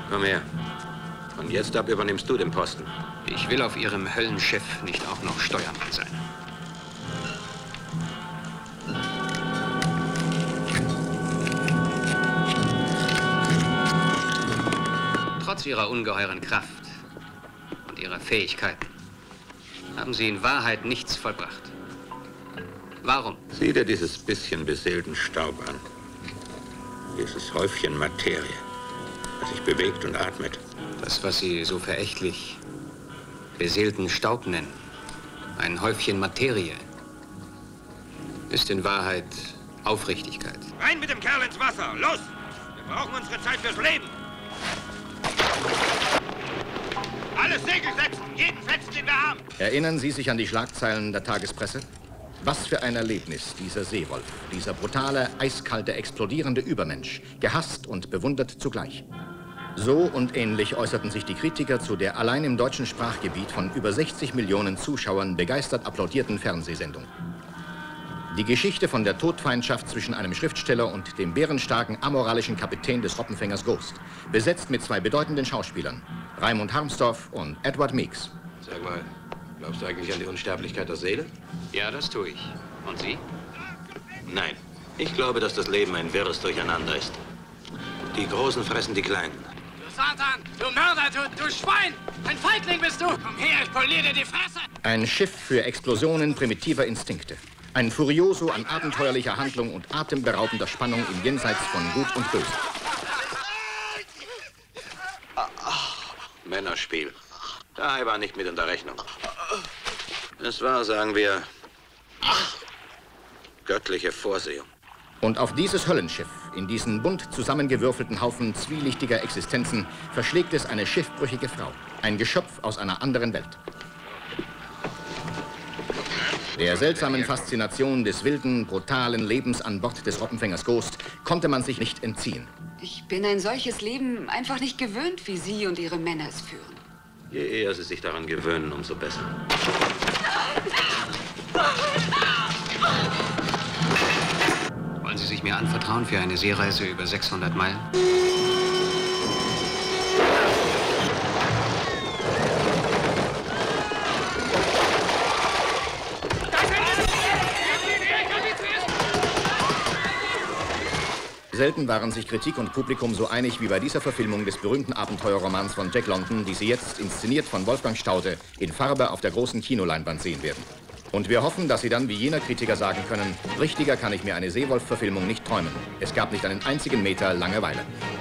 Komm her. Von jetzt ab übernimmst du den Posten. Ich will auf Ihrem Höllenschiff nicht auch noch Steuermann sein. Trotz Ihrer ungeheuren Kraft und Ihrer Fähigkeiten haben Sie in Wahrheit nichts vollbracht. Warum? Sieh dir dieses bisschen beseelten Staub an. Dieses Häufchen Materie, das sich bewegt und atmet. Das, was Sie so verächtlich beseelten Staub nennen, ein Häufchen Materie, ist in Wahrheit Aufrichtigkeit. Rein mit dem Kerl ins Wasser! Los! Wir brauchen unsere Zeit fürs Leben! Alles Segel setzen! Jeden Fetzen, den wir haben! Erinnern Sie sich an die Schlagzeilen der Tagespresse? Was für ein Erlebnis, dieser Seewolf, dieser brutale, eiskalte, explodierende Übermensch, gehasst und bewundert zugleich. So und ähnlich äußerten sich die Kritiker zu der allein im deutschen Sprachgebiet von über 60 Millionen Zuschauern begeistert applaudierten Fernsehsendung. Die Geschichte von der Todfeindschaft zwischen einem Schriftsteller und dem bärenstarken, amoralischen Kapitän des Robbenfängers Ghost, besetzt mit zwei bedeutenden Schauspielern, Raimund Harmstorf und Edward Meeks. Sag mal, glaubst du eigentlich an die Unsterblichkeit der Seele? Ja, das tue ich. Und Sie? Nein. Ich glaube, dass das Leben ein wirres Durcheinander ist. Die Großen fressen die Kleinen. Du Satan! Du Mörder! Du Schwein! Ein Feigling bist du! Komm her, ich poliere dir die Fresse! Ein Schiff für Explosionen primitiver Instinkte. Ein Furioso an abenteuerlicher Handlung und atemberaubender Spannung im Jenseits von Gut und Böse. Männerspiel. Daher war nicht mit in der Rechnung. Es war, sagen wir, göttliche Vorsehung. Und auf dieses Höllenschiff, in diesen bunt zusammengewürfelten Haufen zwielichtiger Existenzen, verschlägt es eine schiffbrüchige Frau. Ein Geschöpf aus einer anderen Welt. Der seltsamen Faszination des wilden, brutalen Lebens an Bord des Robbenfängers Ghost konnte man sich nicht entziehen. Ich bin ein solches Leben einfach nicht gewöhnt, wie Sie und Ihre Männer es führen. Je eher sie sich daran gewöhnen, umso besser. Wollen Sie sich mir anvertrauen für eine Seereise über 600 Meilen? Selten waren sich Kritik und Publikum so einig wie bei dieser Verfilmung des berühmten Abenteuerromans von Jack London, die Sie jetzt, inszeniert von Wolfgang Staude, in Farbe auf der großen Kinoleinwand sehen werden. Und wir hoffen, dass Sie dann wie jener Kritiker sagen können, richtiger kann ich mir eine Seewolf-Verfilmung nicht träumen. Es gab nicht einen einzigen Meter Langeweile.